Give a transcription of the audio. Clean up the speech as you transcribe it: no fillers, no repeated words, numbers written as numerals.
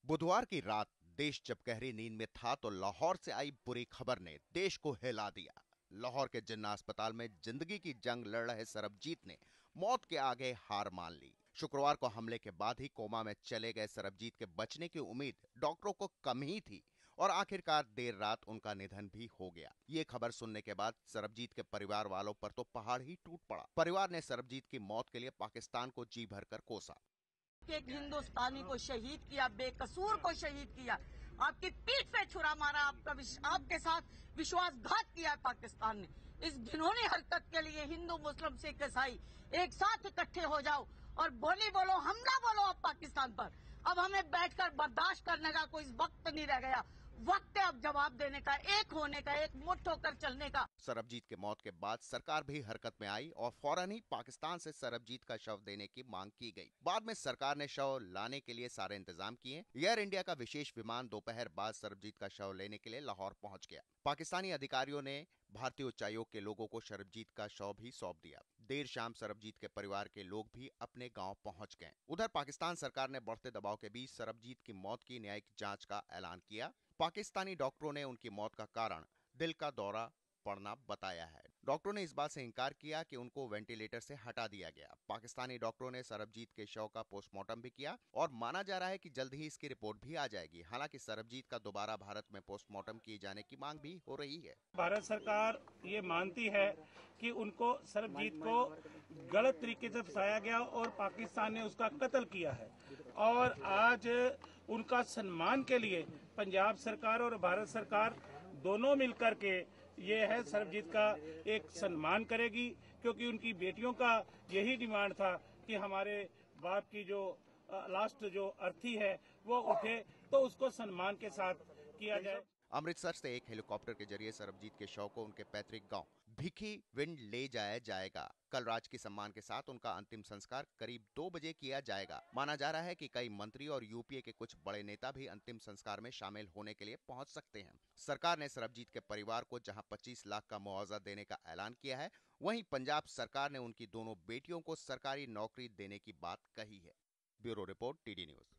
बुधवार की रात देश जब गहरी नींद में था तो लाहौर से आई बुरी खबर ने देश को हिला दिया। लाहौर के जिन्ना अस्पताल में जिंदगी की जंग लड़ रहे सरबजीत ने मौत के आगे हार मान ली। शुक्रवार को हमले के बाद ही कोमा में चले गए सरबजीत के बचने की उम्मीद डॉक्टरों को कम ही थी और आखिरकार देर रात उनका निधन भी हो गया। ये खबर सुनने के बाद सरबजीत के परिवार वालों पर तो पहाड़ ही टूट पड़ा। परिवार ने सरबजीत की मौत के लिए पाकिस्तान को जी भरकर कोसा। एक हिंदुस्तानी को शहीद किया, बेकसूर को शहीद किया, आपकी पीठ पे छुरा मारा, आपके साथ विश्वासघात किया पाकिस्तान ने। इस घिनौनी हरकत के लिए हिंदू मुस्लिम सिख ईसाई एक साथ इकट्ठे हो जाओ और बोली बोलो, हमला बोलो अब पाकिस्तान पर। अब हमें बैठकर बर्दाश्त करने का कोई वक्त नहीं रह गया। वक्त है अब जवाब देने का, एक होने का, एक मुट्ठ होकर चलने का। सरबजीत के मौत के बाद सरकार भी हरकत में आई और फौरन ही पाकिस्तान से सरबजीत का शव देने की मांग की गई। बाद में सरकार ने शव लाने के लिए सारे इंतजाम किए। एयर इंडिया का विशेष विमान दोपहर बाद सरबजीत का शव लेने के लिए लाहौर पहुंच गया। पाकिस्तानी अधिकारियों ने भारतीय उच्चायोग के लोगों को सरबजीत का शव भी सौंप दिया। देर शाम सरबजीत के परिवार के लोग भी अपने गांव पहुंच गए। उधर पाकिस्तान सरकार ने बढ़ते दबाव के बीच सरबजीत की मौत की न्यायिक जांच का ऐलान किया। पाकिस्तानी डॉक्टरों ने उनकी मौत का कारण दिल का दौरा पड़ना बताया है। डॉक्टरों ने इस बात से इंकार किया कि उनको वेंटिलेटर से हटा दिया गया। पाकिस्तानी डॉक्टरों ने सरबजीत के शव का पोस्टमार्टम भी किया और माना जा रहा है कि जल्द ही इसकी रिपोर्ट भी आ जाएगी। हालांकि सरबजीत का दोबारा भारत में पोस्टमार्टम किए जाने की मांग भी हो रही है। भारत सरकार ये मानती है कि उनको सरबजीत को गलत तरीके से फंसाया गया और पाकिस्तान ने उसका कत्ल किया है और आज उनका सम्मान के लिए पंजाब सरकार और भारत सरकार दोनों मिलकर के ये है सरबजीत का एक सम्मान करेगी, क्योंकि उनकी बेटियों का यही डिमांड था कि हमारे बाप की जो लास्ट जो अर्थी है वो उठे तो उसको सम्मान के साथ किया जाए। अमृतसर से एक हेलीकॉप्टर के जरिए सरबजीत के शव को उनके पैतृक गांव भिखी विंड ले जाया जाएगा। कल राजकीय सम्मान के साथ उनका अंतिम संस्कार करीब 2 बजे किया जाएगा। माना जा रहा है कि कई मंत्री और यूपीए के कुछ बड़े नेता भी अंतिम संस्कार में शामिल होने के लिए पहुंच सकते हैं। सरकार ने सरबजीत के परिवार को जहां 25 लाख का मुआवजा देने का ऐलान किया है, वहीं पंजाब सरकार ने उनकी दोनों बेटियों को सरकारी नौकरी देने की बात कही है। Bureau report, TD news.